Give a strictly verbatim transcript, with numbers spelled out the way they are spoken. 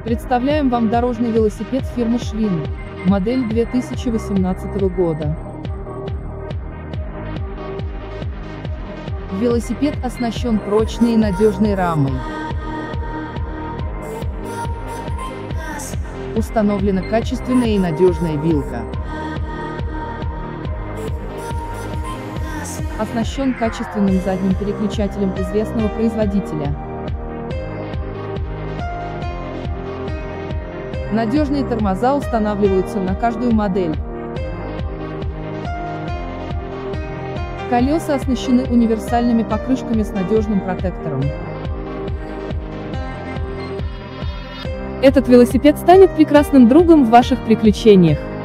Представляем вам дорожный велосипед фирмы Schwinn, модель две тысячи восемнадцатого года. Велосипед оснащен прочной и надежной рамой. Установлена качественная и надежная вилка. Оснащен качественным задним переключателем известного производителя. Надежные тормоза устанавливаются на каждую модель. Колеса оснащены универсальными покрышками с надежным протектором. Этот велосипед станет прекрасным другом в ваших приключениях.